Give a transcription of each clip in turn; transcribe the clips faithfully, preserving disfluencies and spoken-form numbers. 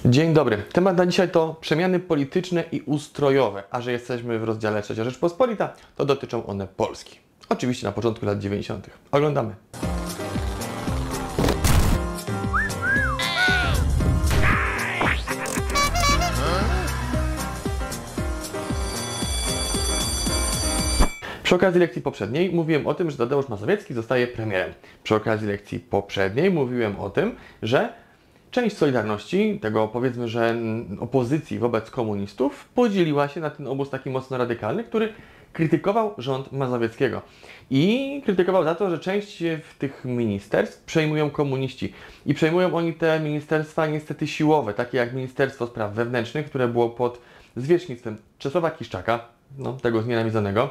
Dzień dobry. Temat na dzisiaj to przemiany polityczne i ustrojowe, a że jesteśmy w rozdziale Trzecia Rzeczpospolita, to dotyczą one Polski. Oczywiście na początku lat dziewięćdziesiątych. Oglądamy. Przy okazji lekcji poprzedniej mówiłem o tym, że Tadeusz Mazowiecki zostaje premierem. Przy okazji lekcji poprzedniej mówiłem o tym, że część Solidarności, tego powiedzmy, że opozycji wobec komunistów, podzieliła się na ten obóz taki mocno radykalny, który krytykował rząd Mazowieckiego. I krytykował za to, że część w tych ministerstw przejmują komuniści. I przejmują oni te ministerstwa niestety siłowe, takie jak Ministerstwo Spraw Wewnętrznych, które było pod zwierzchnictwem Czesława Kiszczaka, no, tego znienawidzonego.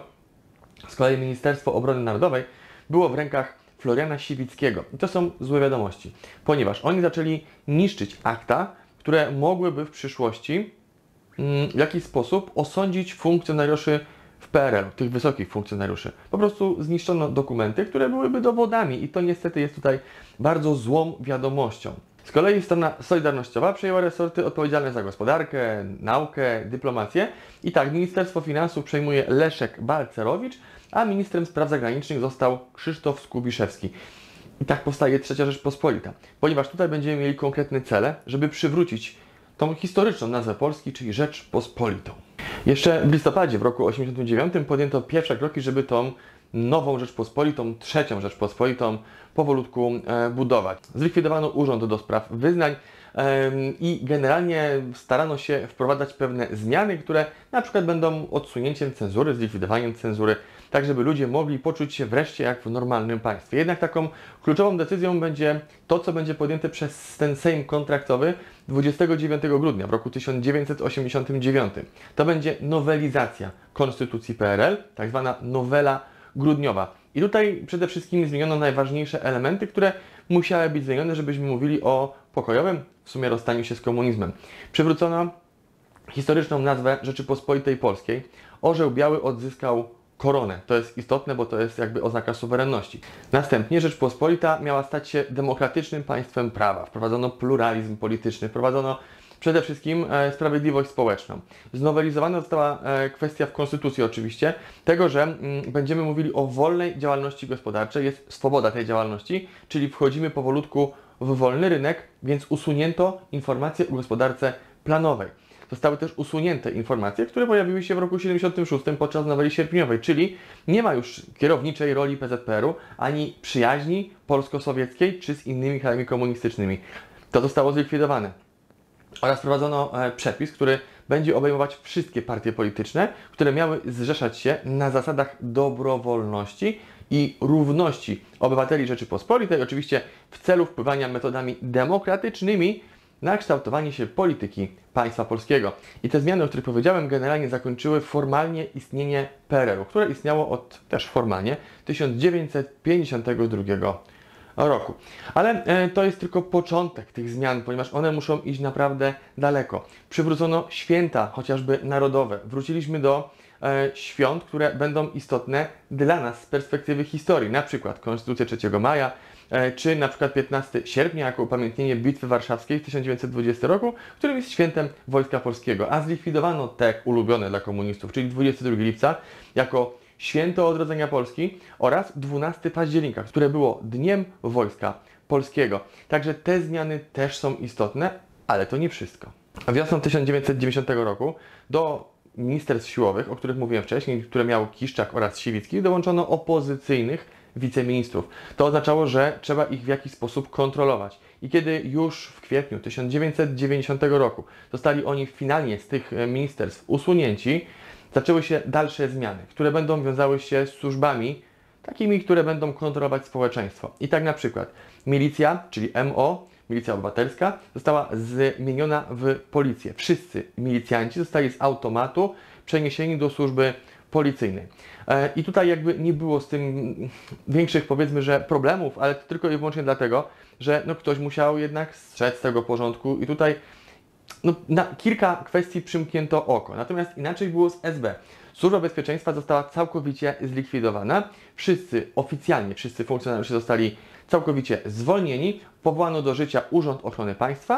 Z kolei Ministerstwo Obrony Narodowej było w rękach Floriana Siwickiego. I to są złe wiadomości, ponieważ oni zaczęli niszczyć akta, które mogłyby w przyszłości mm, w jakiś sposób osądzić funkcjonariuszy w P R L u, tych wysokich funkcjonariuszy. Po prostu zniszczono dokumenty, które byłyby dowodami i to niestety jest tutaj bardzo złą wiadomością. Z kolei strona solidarnościowa przejęła resorty odpowiedzialne za gospodarkę, naukę, dyplomację i tak Ministerstwo Finansów przejmuje Leszek Balcerowicz, a ministrem spraw zagranicznych został Krzysztof Skubiszewski. I tak powstaje Trzecia Rzeczpospolita, ponieważ tutaj będziemy mieli konkretne cele, żeby przywrócić tą historyczną nazwę Polski, czyli Rzeczpospolitą. Jeszcze w listopadzie w roku osiemdziesiątym dziewiątym podjęto pierwsze kroki, żeby tą nową Rzeczpospolitą, trzecią Rzeczpospolitą powolutku e, budować. Zlikwidowano Urząd do Spraw Wyznań e, i generalnie starano się wprowadzać pewne zmiany, które na przykład będą odsunięciem cenzury, zlikwidowaniem cenzury, tak żeby ludzie mogli poczuć się wreszcie jak w normalnym państwie. Jednak taką kluczową decyzją będzie to, co będzie podjęte przez ten Sejm kontraktowy dwudziestego dziewiątego grudnia w roku tysiąc dziewięćset osiemdziesiątym dziewiątym. To będzie nowelizacja Konstytucji P R L, tak zwana nowela grudniowa. I tutaj przede wszystkim zmieniono najważniejsze elementy, które musiały być zmienione, żebyśmy mówili o pokojowym, w sumie rozstaniu się z komunizmem. Przywrócono historyczną nazwę Rzeczypospolitej Polskiej. Orzeł biały odzyskał koronę. To jest istotne, bo to jest jakby oznaka suwerenności. Następnie Rzeczpospolita miała stać się demokratycznym państwem prawa. Wprowadzono pluralizm polityczny, wprowadzono przede wszystkim e, sprawiedliwość społeczną. Znowelizowana została e, kwestia w Konstytucji oczywiście tego, że m, będziemy mówili o wolnej działalności gospodarczej, jest swoboda tej działalności, czyli wchodzimy powolutku w wolny rynek, więc usunięto informacje o gospodarce planowej. Zostały też usunięte informacje, które pojawiły się w roku siedemdziesiątym szóstym podczas noweli sierpniowej, czyli nie ma już kierowniczej roli P Z P R u, ani przyjaźni polsko-sowieckiej czy z innymi krajami komunistycznymi. To zostało zlikwidowane. Oraz wprowadzono e, przepis, który będzie obejmować wszystkie partie polityczne, które miały zrzeszać się na zasadach dobrowolności i równości obywateli Rzeczypospolitej, oczywiście w celu wpływania metodami demokratycznymi na kształtowanie się polityki państwa polskiego. I te zmiany, o których powiedziałem, generalnie zakończyły formalnie istnienie P R L u, które istniało od też formalnie tysiąc dziewięćset pięćdziesiątego drugiego roku. Ale e, to jest tylko początek tych zmian, ponieważ one muszą iść naprawdę daleko. Przywrócono święta, chociażby narodowe. Wróciliśmy do e, świąt, które będą istotne dla nas z perspektywy historii. Na przykład Konstytucja trzeciego maja, e, czy na przykład piętnastego sierpnia jako upamiętnienie Bitwy Warszawskiej w tysiąc dziewięćset dwudziestym roku, którym jest świętem Wojska Polskiego. A zlikwidowano te ulubione dla komunistów, czyli dwudziestego drugiego lipca jako Święto Odrodzenia Polski oraz dwunastego października, które było Dniem Wojska Polskiego. Także te zmiany też są istotne, ale to nie wszystko. Wiosną tysiąc dziewięćset dziewięćdziesiątego roku do ministerstw siłowych, o których mówiłem wcześniej, które miał Kiszczak oraz Siwicki, dołączono opozycyjnych wiceministrów. To oznaczało, że trzeba ich w jakiś sposób kontrolować. I kiedy już w kwietniu tysiąc dziewięćset dziewięćdziesiątego roku zostali oni finalnie z tych ministerstw usunięci, zaczęły się dalsze zmiany, które będą wiązały się z służbami takimi, które będą kontrolować społeczeństwo. I tak na przykład milicja, czyli M O, Milicja Obywatelska, została zmieniona w policję. Wszyscy milicjanci zostali z automatu przeniesieni do służby policyjnej. I tutaj jakby nie było z tym większych, powiedzmy, że problemów, ale to tylko i wyłącznie dlatego, że no, ktoś musiał jednak strzec tego porządku i tutaj no, na kilka kwestii przymknięto oko. Natomiast inaczej było z S B. Służba Bezpieczeństwa została całkowicie zlikwidowana. Wszyscy, oficjalnie wszyscy funkcjonariusze zostali całkowicie zwolnieni. Powołano do życia Urząd Ochrony Państwa.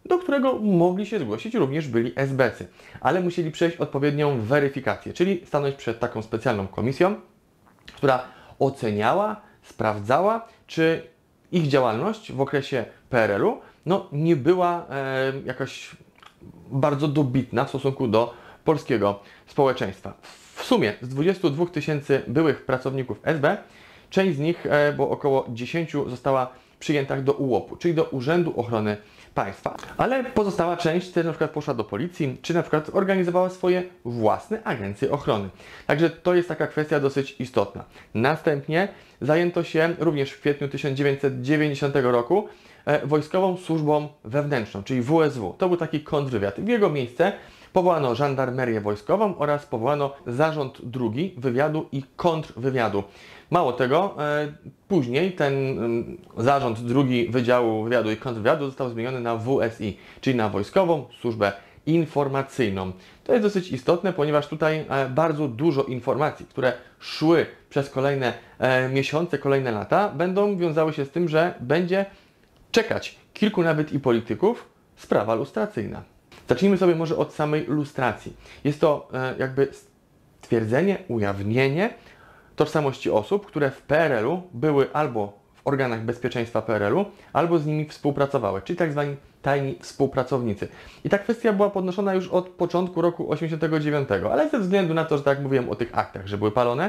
do którego mogli się zgłosić również byli esbecy, ale musieli przejść odpowiednią weryfikację, czyli stanąć przed taką specjalną komisją, która oceniała, sprawdzała, czy ich działalność w okresie P R L u no, nie była e, jakaś bardzo dobitna w stosunku do polskiego społeczeństwa. W sumie z dwudziestu dwóch tysięcy byłych pracowników S B, część z nich, e, bo około dziesięciu, została przyjęta do U O P u, czyli do Urzędu Ochrony Państwa. Ale pozostała część też na przykład poszła do policji, czy na przykład organizowała swoje własne agencje ochrony. Także to jest taka kwestia dosyć istotna. Następnie zajęto się również w kwietniu tysiąc dziewięćset dziewięćdziesiątego roku e, Wojskową Służbą Wewnętrzną, czyli W S W. To był taki kontrwywiad. W jego miejsce powołano żandarmerię wojskową oraz powołano zarząd drugi wywiadu i kontrwywiadu. Mało tego, e, później ten e, zarząd drugi Wydziału Wywiadu i Kontrwywiadu został zmieniony na W S I, czyli na Wojskową Służbę Informacyjną. To jest dosyć istotne, ponieważ tutaj e, bardzo dużo informacji, które szły przez kolejne e, miesiące, kolejne lata, będą wiązały się z tym, że będzie czekać kilku nawet i polityków sprawa lustracyjna. Zacznijmy sobie może od samej lustracji. Jest to e, jakby stwierdzenie, ujawnienie tożsamości osób, które w P R L u były albo w organach bezpieczeństwa P R L u, albo z nimi współpracowały, czyli tak zwani tajni współpracownicy. I ta kwestia była podnoszona już od początku roku osiemdziesiątego dziewiątego, ale ze względu na to, że tak jak mówiłem o tych aktach, że były palone,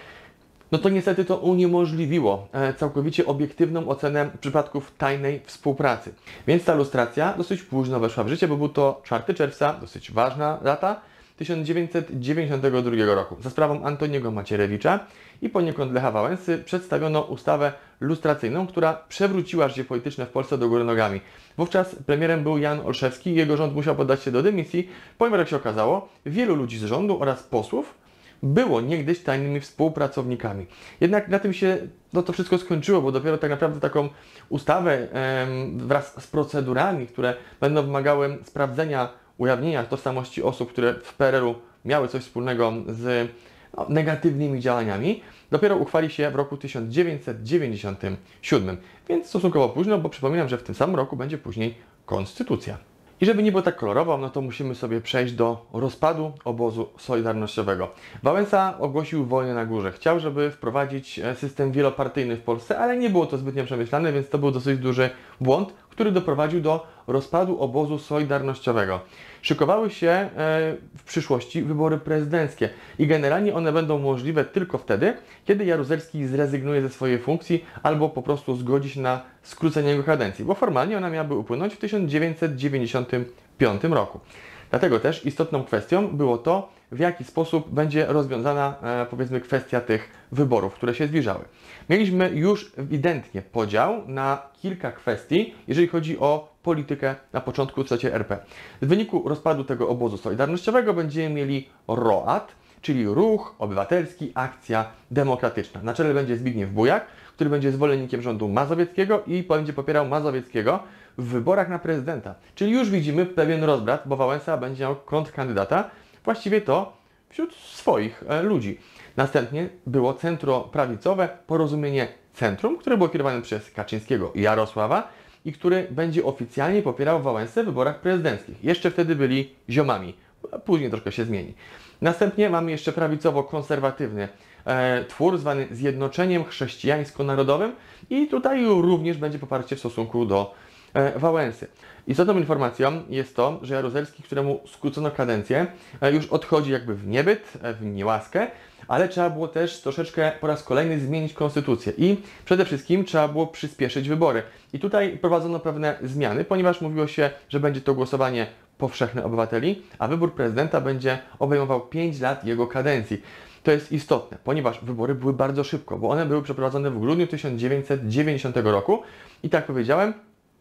no to niestety to uniemożliwiło całkowicie obiektywną ocenę przypadków tajnej współpracy. Więc ta lustracja dosyć późno weszła w życie, bo był to czwartego czerwca, dosyć ważna data, tysiąc dziewięćset dziewięćdziesiątego drugiego roku. Za sprawą Antoniego Macierewicza i poniekąd Lecha Wałęsy przedstawiono ustawę lustracyjną, która przewróciła życie polityczne w Polsce do góry nogami. Wówczas premierem był Jan Olszewski i jego rząd musiał podać się do dymisji, ponieważ jak się okazało, wielu ludzi z rządu oraz posłów było niegdyś tajnymi współpracownikami. Jednak na tym się no, to wszystko skończyło, bo dopiero tak naprawdę taką ustawę em, wraz z procedurami, które będą wymagały sprawdzenia, ujawnienia tożsamości osób, które w P R L u miały coś wspólnego z no, negatywnymi działaniami, dopiero uchwali się w roku tysiąc dziewięćset dziewięćdziesiątym siódmym. Więc stosunkowo późno, bo przypominam, że w tym samym roku będzie później konstytucja. I żeby nie było tak kolorowo, no to musimy sobie przejść do rozpadu obozu solidarnościowego. Wałęsa ogłosił wojnę na górze. Chciał, żeby wprowadzić system wielopartyjny w Polsce, ale nie było to zbytnio przemyślane, więc to był dosyć duży błąd, który doprowadził do rozpadu obozu solidarnościowego. Szykowały się w przyszłości wybory prezydenckie i generalnie one będą możliwe tylko wtedy, kiedy Jaruzelski zrezygnuje ze swojej funkcji albo po prostu zgodzi się na skrócenie jego kadencji, bo formalnie ona miałaby upłynąć w tysiąc dziewięćset dziewięćdziesiątym piątym roku. Dlatego też istotną kwestią było to, w jaki sposób będzie rozwiązana, e, powiedzmy, kwestia tych wyborów, które się zbliżały. Mieliśmy już ewidentnie podział na kilka kwestii, jeżeli chodzi o politykę na początku trzeciej R P. W wyniku rozpadu tego obozu solidarnościowego będziemy mieli R O A T, czyli Ruch Obywatelski Akcja Demokratyczna. Na czele będzie Zbigniew Bujak, który będzie zwolennikiem rządu mazowieckiego i będzie popierał Mazowieckiego w wyborach na prezydenta. Czyli już widzimy pewien rozbrat, bo Wałęsa będzie miał kontrkandydata, właściwie to wśród swoich e, ludzi. Następnie było centroprawicowe Porozumienie Centrum, które było kierowane przez Kaczyńskiego i Jarosława i który będzie oficjalnie popierał Wałęsę w wyborach prezydenckich. Jeszcze wtedy byli ziomami, a później troszkę się zmieni. Następnie mamy jeszcze prawicowo-konserwatywny e, twór zwany Zjednoczeniem Chrześcijańsko-Narodowym i tutaj również będzie poparcie w stosunku do e, Wałęsy. Istotną informacją jest to, że Jaruzelski, któremu skrócono kadencję, e, już odchodzi jakby w niebyt, e, w niełaskę, ale trzeba było też troszeczkę po raz kolejny zmienić konstytucję i przede wszystkim trzeba było przyspieszyć wybory. I tutaj prowadzono pewne zmiany, ponieważ mówiło się, że będzie to głosowanie powszechne obywateli, a wybór prezydenta będzie obejmował pięć lat jego kadencji. To jest istotne, ponieważ wybory były bardzo szybko, bo one były przeprowadzone w grudniu tysiąc dziewięćset dziewięćdziesiątego roku i tak powiedziałem,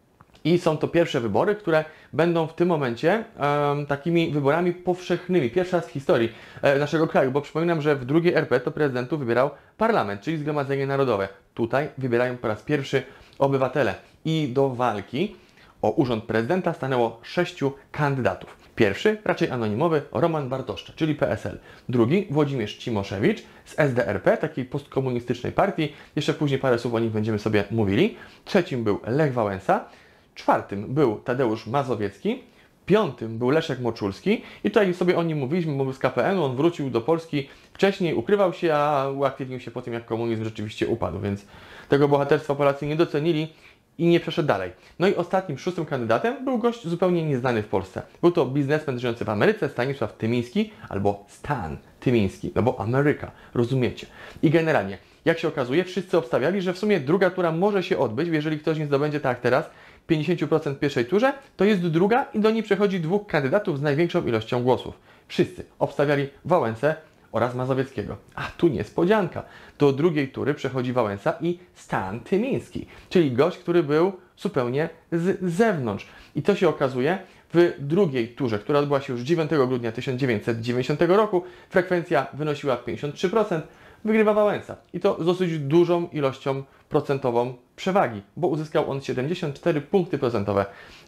i są to pierwsze wybory, które będą w tym momencie um, takimi wyborami powszechnymi. Pierwszy raz w historii e, naszego kraju, bo przypominam, że w drugiej R P to prezydentów wybierał parlament, czyli Zgromadzenie Narodowe. Tutaj wybierają po raz pierwszy obywatele. I do walki o urząd prezydenta stanęło sześciu kandydatów. Pierwszy, raczej anonimowy, Roman Bartoszcza, czyli P S L. Drugi, Włodzimierz Cimoszewicz z S D R P, takiej postkomunistycznej partii. Jeszcze później parę słów o nich będziemy sobie mówili. Trzecim był Lech Wałęsa. czwartym był Tadeusz Mazowiecki, piątym był Leszek Moczulski i tutaj sobie o nim mówiliśmy, bo był z K P N u, on wrócił do Polski wcześniej, ukrywał się, a uaktywnił się po tym, jak komunizm rzeczywiście upadł, więc tego bohaterstwa Polacy nie docenili i nie przeszedł dalej. No i ostatnim, szóstym kandydatem był gość zupełnie nieznany w Polsce. Był to biznesmen żyjący w Ameryce, Stanisław Tymiński, albo Stan Tymiński, no bo Ameryka, rozumiecie. I generalnie, jak się okazuje, wszyscy obstawiali, że w sumie druga tura może się odbyć, jeżeli ktoś nie zdobędzie tak jak teraz pięćdziesiąt procent w pierwszej turze, to jest druga i do niej przechodzi dwóch kandydatów z największą ilością głosów. Wszyscy obstawiali Wałęsę oraz Mazowieckiego. A tu niespodzianka. Do drugiej tury przechodzi Wałęsa i Stan Tymiński, czyli gość, który był zupełnie z zewnątrz. I to się okazuje w drugiej turze, która odbyła się już dziewiątego grudnia tysiąc dziewięćset dziewięćdziesiątego roku. Frekwencja wynosiła pięćdziesiąt trzy procent. Wygrywa Wałęsa. I to z dosyć dużą ilością procentową przewagi, bo uzyskał on siedemdziesiąt cztery punkty procentowe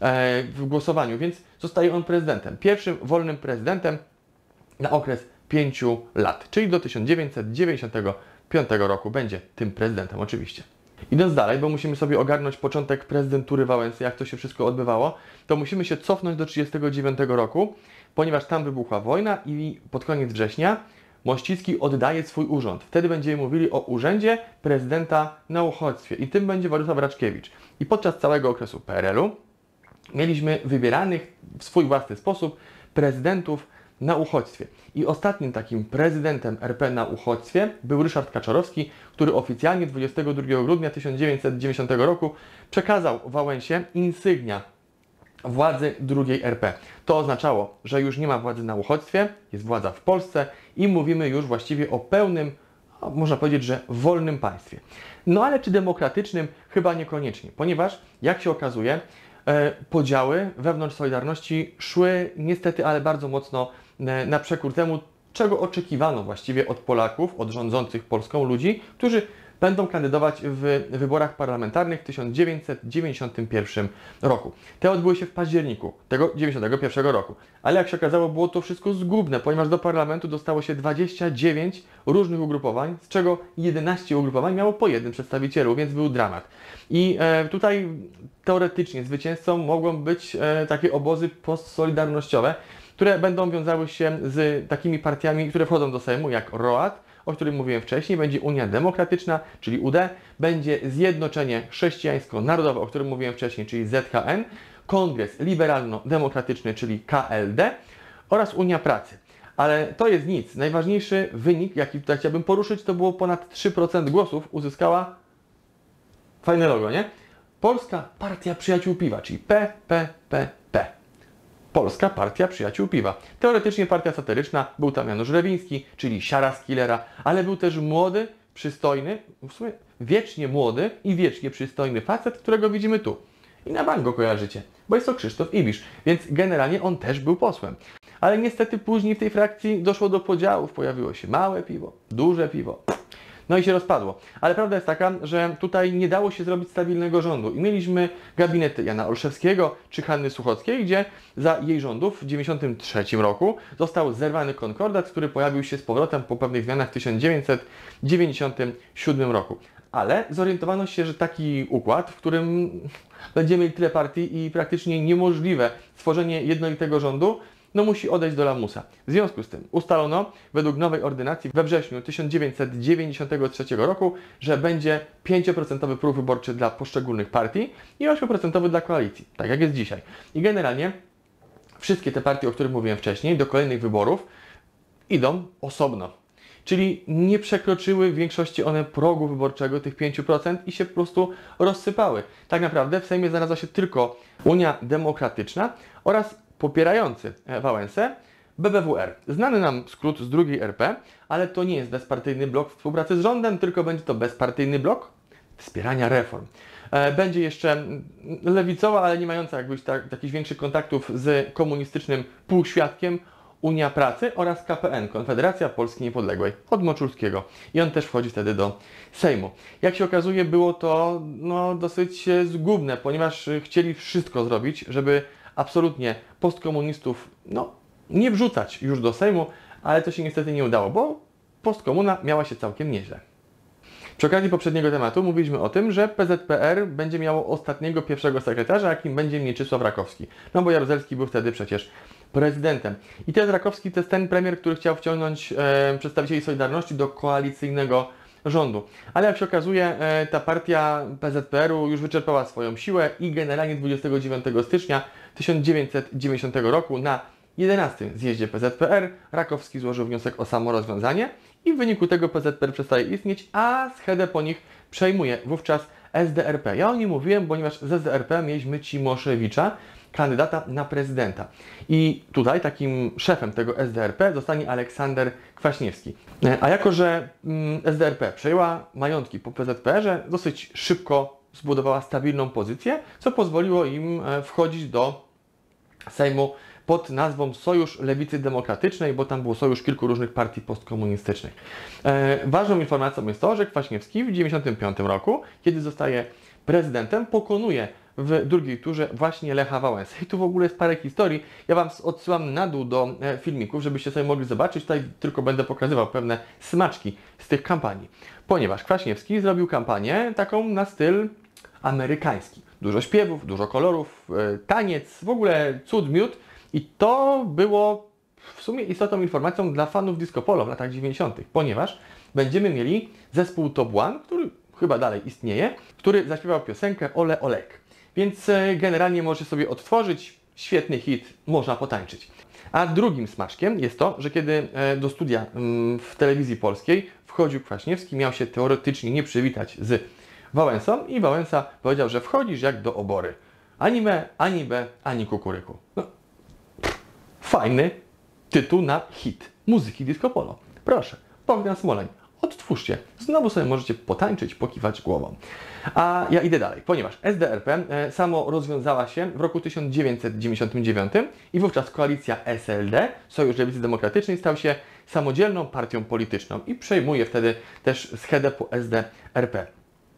w głosowaniu, więc zostaje on prezydentem. Pierwszym wolnym prezydentem na okres pięciu lat, czyli do tysiąc dziewięćset dziewięćdziesiątego piątego roku będzie tym prezydentem oczywiście. Idąc dalej, bo musimy sobie ogarnąć początek prezydentury Wałęsy, jak to się wszystko odbywało, to musimy się cofnąć do tysiąc dziewięćset trzydziestego dziewiątego roku, ponieważ tam wybuchła wojna i pod koniec września Mościcki oddaje swój urząd. Wtedy będziemy mówili o urzędzie prezydenta na uchodźstwie i tym będzie Władysław Raczkiewicz. I podczas całego okresu P R L u mieliśmy wybieranych w swój własny sposób prezydentów na uchodźstwie. I ostatnim takim prezydentem R P na uchodźstwie był Ryszard Kaczorowski, który oficjalnie dwudziestego drugiego grudnia tysiąc dziewięćset dziewięćdziesiątego roku przekazał Wałęsie insygnia władzy drugiej R P. To oznaczało, że już nie ma władzy na uchodźstwie, jest władza w Polsce i mówimy już właściwie o pełnym, można powiedzieć, że wolnym państwie. No ale czy demokratycznym? Chyba niekoniecznie, ponieważ jak się okazuje, podziały wewnątrz Solidarności szły niestety, ale bardzo mocno na przekór temu, czego oczekiwano właściwie od Polaków, od rządzących Polską ludzi, którzy będą kandydować w wyborach parlamentarnych w tysiąc dziewięćset dziewięćdziesiątym pierwszym roku. Te odbyły się w październiku tego dziewięćdziesiątego pierwszego roku. Ale jak się okazało, było to wszystko zgubne, ponieważ do parlamentu dostało się dwadzieścia dziewięć różnych ugrupowań, z czego jedenaście ugrupowań miało po jednym przedstawicielu, więc był dramat. I e, tutaj teoretycznie zwycięzcą mogą być e, takie obozy postsolidarnościowe, które będą wiązały się z takimi partiami, które wchodzą do Sejmu, jak R O A T, o którym mówiłem wcześniej, będzie Unia Demokratyczna, czyli U D, będzie Zjednoczenie Chrześcijańsko-Narodowe, o którym mówiłem wcześniej, czyli Z K N, Kongres Liberalno-Demokratyczny, czyli K L D oraz Unia Pracy. Ale to jest nic. Najważniejszy wynik, jaki tutaj chciałbym poruszyć, to było ponad trzy procent głosów uzyskała, fajne logo, nie? Polska Partia Przyjaciół Piwa, czyli P P P P. Polska Partia Przyjaciół Piwa. Teoretycznie partia satyryczna, był tam Janusz Rewiński, czyli siara z Killera, ale był też młody, przystojny, w sumie wiecznie młody i wiecznie przystojny facet, którego widzimy tu. I na bank go kojarzycie, bo jest to Krzysztof Ibisz, więc generalnie on też był posłem. Ale niestety później w tej frakcji doszło do podziałów, pojawiło się małe piwo, duże piwo. No i się rozpadło. Ale prawda jest taka, że tutaj nie dało się zrobić stabilnego rządu. I mieliśmy gabinety Jana Olszewskiego czy Hanny Suchockiej, gdzie za jej rządów w tysiąc dziewięćset dziewięćdziesiątym trzecim roku został zerwany konkordat, który pojawił się z powrotem po pewnych zmianach w tysiąc dziewięćset dziewięćdziesiątym siódmym roku. Ale zorientowano się, że taki układ, w którym będziemy mieli tyle partii i praktycznie niemożliwe stworzenie jednolitego rządu, no musi odejść do lamusa. W związku z tym ustalono według nowej ordynacji we wrześniu tysiąc dziewięćset dziewięćdziesiątego trzeciego roku, że będzie pięć procent próg wyborczy dla poszczególnych partii i osiem procent dla koalicji, tak jak jest dzisiaj. I generalnie wszystkie te partie, o których mówiłem wcześniej, do kolejnych wyborów idą osobno. Czyli nie przekroczyły w większości one progu wyborczego, tych pięć procent i się po prostu rozsypały. Tak naprawdę w Sejmie znalazła się tylko Unia Demokratyczna oraz popierający Wałęsę B B W R. Znany nam skrót z drugiej R P, ale to nie jest bezpartyjny blok współpracy z rządem, tylko będzie to bezpartyjny blok wspierania reform. Będzie jeszcze lewicowa, ale nie mająca jakbyś tak, jakichś większych kontaktów z komunistycznym półświadkiem Unia Pracy oraz K P N, Konfederacja Polski Niepodległej, od Moczulskiego. I on też wchodzi wtedy do Sejmu. Jak się okazuje, było to no, dosyć zgubne, ponieważ chcieli wszystko zrobić, żeby absolutnie postkomunistów no, nie wrzucać już do Sejmu, ale to się niestety nie udało, bo postkomuna miała się całkiem nieźle. Przy okazji poprzedniego tematu mówiliśmy o tym, że P Z P R będzie miało ostatniego pierwszego sekretarza, jakim będzie Mieczysław Rakowski. No bo Jaruzelski był wtedy przecież prezydentem. I teraz Rakowski to jest ten premier, który chciał wciągnąć e, przedstawicieli Solidarności do koalicyjnego rządu. Ale jak się okazuje, e, ta partia P Z P R-u już wyczerpała swoją siłę i generalnie dwudziestego dziewiątego stycznia tysiąc dziewięćset dziewięćdziesiątego roku na jedenastym zjeździe P Z P R Rakowski złożył wniosek o samorozwiązanie i w wyniku tego P Z P R przestaje istnieć, a schedę po nich przejmuje wówczas S D R P. Ja o nim mówiłem, ponieważ z S D R P mieliśmy Cimoszewicza, kandydata na prezydenta. I tutaj takim szefem tego S D R P zostanie Aleksander Kwaśniewski. A jako, że S D R P przejęła majątki po P Z P R-ze, dosyć szybko zbudowała stabilną pozycję, co pozwoliło im wchodzić do Sejmu pod nazwą Sojusz Lewicy Demokratycznej, bo tam był sojusz kilku różnych partii postkomunistycznych. E, ważną informacją jest to, że Kwaśniewski w tysiąc dziewięćset dziewięćdziesiątym piątym roku, kiedy zostaje prezydentem, pokonuje w drugiej turze właśnie Lecha Wałęsę. I tu w ogóle jest parę historii. Ja Wam odsyłam na dół do filmików, żebyście sobie mogli zobaczyć. Tutaj tylko będę pokazywał pewne smaczki z tych kampanii. Ponieważ Kwaśniewski zrobił kampanię taką na styl amerykański. Dużo śpiewów, dużo kolorów, taniec, w ogóle cud, miód. I to było w sumie istotną informacją dla fanów disco polo w latach dziewięćdziesiątych, ponieważ będziemy mieli zespół Top One, który chyba dalej istnieje, który zaśpiewał piosenkę Ole Olek. Więc generalnie możecie sobie odtworzyć, świetny hit, można potańczyć. A drugim smaczkiem jest to, że kiedy do studia w telewizji polskiej wchodził Kwaśniewski, miał się teoretycznie nie przywitać z Wałęsą i Wałęsa powiedział, że wchodzisz jak do obory. Ani me, ani be, ani kukuryku. No. Fajny tytuł na hit muzyki disco polo. Proszę, Bogdan Smoleń, odtwórzcie. Znowu sobie możecie potańczyć, pokiwać głową. A ja idę dalej, ponieważ S D R P e, samo rozwiązała się w roku tysiąc dziewięćset dziewięćdziesiątym dziewiątym i wówczas koalicja S L D, Sojusz Lewicy Demokratycznej, stał się samodzielną partią polityczną i przejmuje wtedy też schedę po S D R P.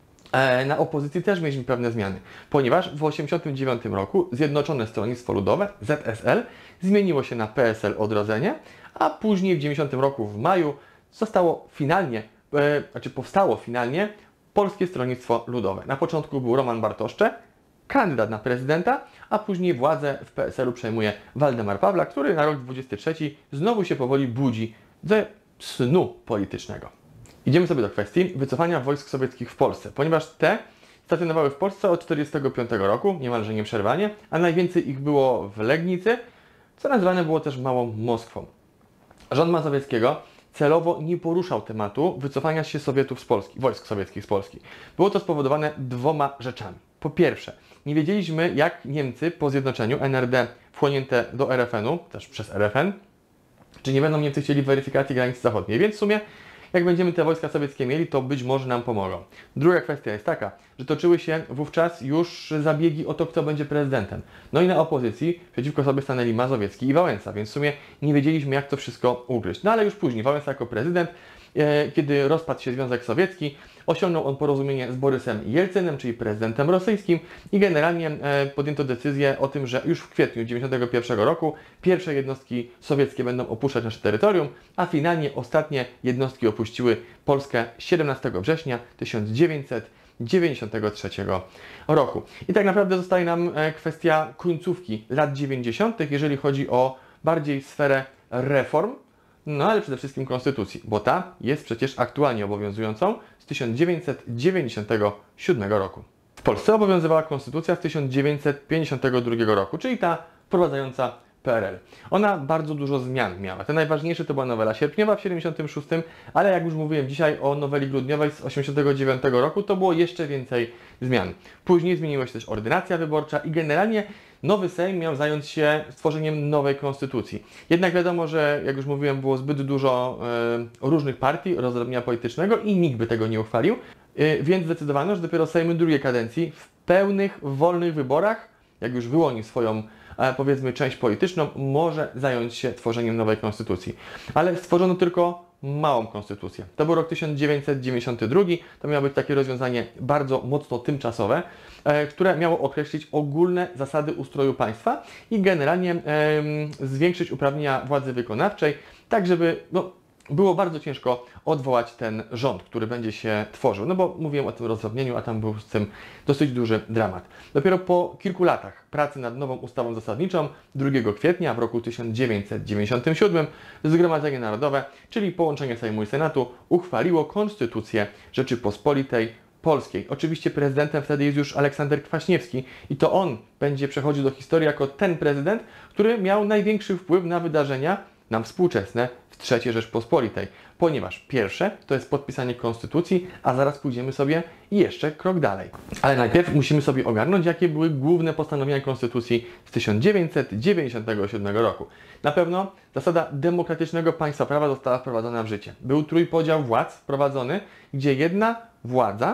Na opozycji też mieliśmy pewne zmiany, ponieważ w tysiąc dziewięćset osiemdziesiątym dziewiątym roku Zjednoczone Stronnictwo Ludowe, Z S L, zmieniło się na P S L Odrodzenie, a później w dziewięćdziesiątym roku w maju zostało finalnie, e, znaczy powstało finalnie Polskie Stronnictwo Ludowe. Na początku był Roman Bartoszcze, kandydat na prezydenta, a później władzę w P S L-u przejmuje Waldemar Pawlak, który na rok dwudziesty trzeci znowu się powoli budzi ze snu politycznego. Idziemy sobie do kwestii wycofania wojsk sowieckich w Polsce, ponieważ te stacjonowały w Polsce od tysiąc dziewięćset czterdziestego piątego roku, niemalże nieprzerwanie, a najwięcej ich było w Legnicy, co nazywane było też Małą Moskwą. Rząd Mazowieckiego celowo nie poruszał tematu wycofania się Sowietów z Polski, wojsk sowieckich z Polski. Było to spowodowane dwoma rzeczami. Po pierwsze, nie wiedzieliśmy, jak Niemcy po zjednoczeniu N R D wchłonięte do R F N-u, też przez R F N, czy nie będą Niemcy chcieli weryfikacji granicy zachodniej, więc w sumie jak będziemy te wojska sowieckie mieli, to być może nam pomogą. Druga kwestia jest taka, że toczyły się wówczas już zabiegi o to, kto będzie prezydentem. No i na opozycji przeciwko sobie stanęli Mazowiecki i Wałęsa, więc w sumie nie wiedzieliśmy, jak to wszystko ugryźć. No ale już później Wałęsa jako prezydent, e, kiedy rozpadł się Związek Sowiecki, osiągnął on porozumienie z Borysem Jelcynem, czyli prezydentem rosyjskim i generalnie e, podjęto decyzję o tym, że już w kwietniu tysiąc dziewięćset dziewięćdziesiątego pierwszego roku pierwsze jednostki sowieckie będą opuszczać nasze terytorium, a finalnie ostatnie jednostki opuściły Polskę siedemnastego września tysiąc dziewięćset dziewięćdziesiątego trzeciego roku. I tak naprawdę zostaje nam e, kwestia końcówki lat dziewięćdziesiątych, jeżeli chodzi o bardziej sferę reform, no ale przede wszystkim konstytucji, bo ta jest przecież aktualnie obowiązującą z tysiąc dziewięćset dziewięćdziesiątego siódmego roku. W Polsce obowiązywała konstytucja z tysiąc dziewięćset pięćdziesiątego drugiego roku, czyli ta wprowadzająca P R L. Ona bardzo dużo zmian miała. Te najważniejsze to była nowela sierpniowa w siedemdziesiątym szóstym, ale jak już mówiłem dzisiaj o noweli grudniowej z osiemdziesiątego dziewiątego roku, to było jeszcze więcej zmian. Później zmieniła się też ordynacja wyborcza i generalnie nowy Sejm miał zająć się stworzeniem nowej konstytucji. Jednak wiadomo, że jak już mówiłem, było zbyt dużo e, różnych partii, rozdrobnienia politycznego i nikt by tego nie uchwalił, e, więc zdecydowano, że dopiero Sejmy drugiej kadencji w pełnych, wolnych wyborach, jak już wyłoni swoją e, powiedzmy część polityczną, może zająć się tworzeniem nowej konstytucji. Ale stworzono tylko małą konstytucję. To był rok tysiąc dziewięćset dziewięćdziesiąty drugi, to miało być takie rozwiązanie bardzo mocno tymczasowe, e, które miało określić ogólne zasady ustroju państwa i generalnie e, zwiększyć uprawnienia władzy wykonawczej, tak żeby no, było bardzo ciężko odwołać ten rząd, który będzie się tworzył. No bo mówiłem o tym rozdrobnieniu, a tam był z tym dosyć duży dramat. Dopiero po kilku latach pracy nad nową ustawą zasadniczą drugiego kwietnia w roku tysiąc dziewięćset dziewięćdziesiątym siódmym Zgromadzenie Narodowe, czyli połączenie Sejmu i Senatu, uchwaliło Konstytucję Rzeczypospolitej Polskiej. Oczywiście prezydentem wtedy jest już Aleksander Kwaśniewski i to on będzie przechodził do historii jako ten prezydent, który miał największy wpływ na wydarzenia nam współczesne w trzeciej Rzeczpospolitej, ponieważ pierwsze to jest podpisanie konstytucji, a zaraz pójdziemy sobie jeszcze krok dalej. Ale najpierw musimy sobie ogarnąć, jakie były główne postanowienia konstytucji z tysiąc dziewięćset dziewięćdziesiątego siódmego roku. Na pewno zasada demokratycznego państwa prawa została wprowadzona w życie. Był trójpodział władz wprowadzony, gdzie jedna władza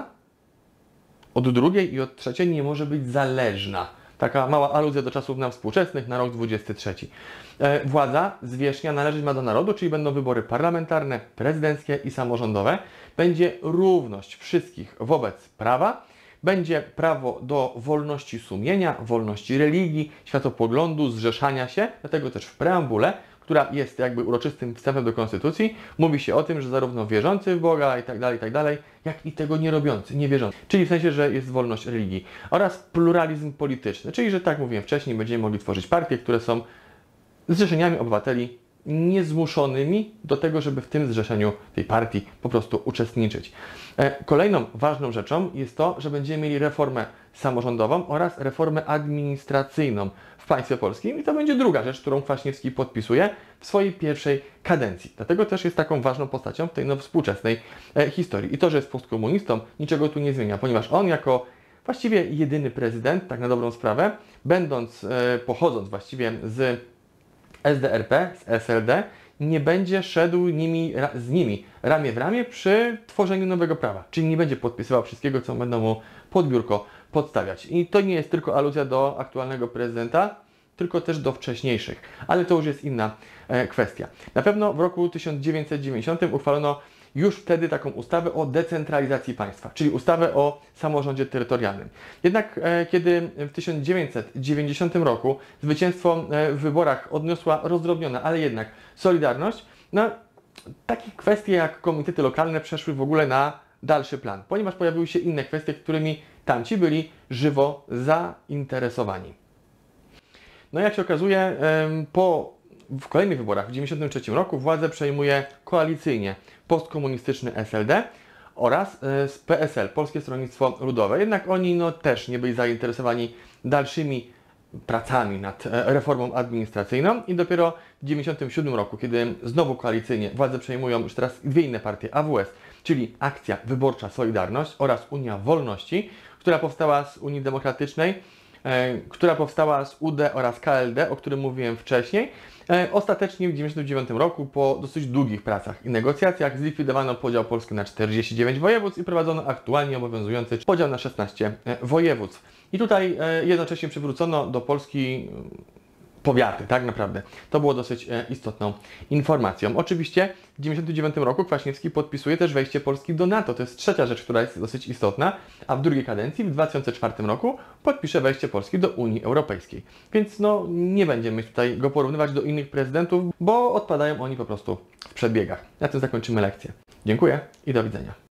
od drugiej i od trzeciej nie może być zależna. Taka mała aluzja do czasów nam współczesnych na rok dwudziesty trzeci. E, władza zwierzchnia należeć ma do narodu, czyli będą wybory parlamentarne, prezydenckie i samorządowe. Będzie równość wszystkich wobec prawa. Będzie prawo do wolności sumienia, wolności religii, światopoglądu, zrzeszania się. Dlatego też w preambule, która jest jakby uroczystym wstępem do Konstytucji, mówi się o tym, że zarówno wierzący w Boga i tak dalej, i tak dalej, jak i tego nie robiący, niewierzący. Czyli w sensie, że jest wolność religii oraz pluralizm polityczny, czyli że tak mówiłem wcześniej, będziemy mogli tworzyć partie, które są zrzeszeniami obywateli niezmuszonymi do tego, żeby w tym zrzeszeniu tej partii po prostu uczestniczyć. Kolejną ważną rzeczą jest to, że będziemy mieli reformę samorządową oraz reformę administracyjną w państwie polskim i to będzie druga rzecz, którą Kwaśniewski podpisuje w swojej pierwszej kadencji. Dlatego też jest taką ważną postacią w tej no, współczesnej e, historii. I to, że jest postkomunistą, niczego tu nie zmienia, ponieważ on jako właściwie jedyny prezydent, tak na dobrą sprawę, będąc, e, pochodząc właściwie z S D R P, z S L D, nie będzie szedł nimi, z nimi ramię w ramię przy tworzeniu nowego prawa. Czyli nie będzie podpisywał wszystkiego, co będą mu pod biurko podstawiać. I to nie jest tylko aluzja do aktualnego prezydenta, tylko też do wcześniejszych. Ale to już jest inna e, kwestia. Na pewno w roku tysiąc dziewięćset dziewięćdziesiątym uchwalono już wtedy taką ustawę o decentralizacji państwa, czyli ustawę o samorządzie terytorialnym. Jednak e, kiedy w tysiąc dziewięćset dziewięćdziesiątym roku zwycięstwo e, w wyborach odniosła rozdrobniona, ale jednak Solidarność, no, takie kwestie jak komitety lokalne przeszły w ogóle na dalszy plan, ponieważ pojawiły się inne kwestie, którymi tamci byli żywo zainteresowani. No jak się okazuje, e, po w kolejnych wyborach w tysiąc dziewięćset dziewięćdziesiątym trzecim roku władzę przejmuje koalicyjnie postkomunistyczny S L D oraz z P S L, Polskie Stronnictwo Ludowe. Jednak oni no, też nie byli zainteresowani dalszymi pracami nad reformą administracyjną i dopiero w tysiąc dziewięćset dziewięćdziesiątym siódmym roku, kiedy znowu koalicyjnie władzę przejmują już teraz dwie inne partie, A W S, czyli Akcja Wyborcza Solidarność oraz Unia Wolności, która powstała z Unii Demokratycznej, która powstała z U D oraz K L D, o którym mówiłem wcześniej. Ostatecznie w tysiąc dziewięćset dziewięćdziesiątym dziewiątym roku po dosyć długich pracach i negocjacjach zlikwidowano podział Polski na czterdzieści dziewięć województw i prowadzono aktualnie obowiązujący podział na szesnaście województw. I tutaj jednocześnie przywrócono do Polski powiaty, tak naprawdę. To było dosyć e, istotną informacją. Oczywiście w tysiąc dziewięćset dziewięćdziesiątym dziewiątym roku Kwaśniewski podpisuje też wejście Polski do NATO. To jest trzecia rzecz, która jest dosyć istotna, a w drugiej kadencji, w dwa tysiące czwartym roku, podpisze wejście Polski do Unii Europejskiej. Więc no, nie będziemy tutaj go porównywać do innych prezydentów, bo odpadają oni po prostu w przedbiegach. Na tym zakończymy lekcję. Dziękuję i do widzenia.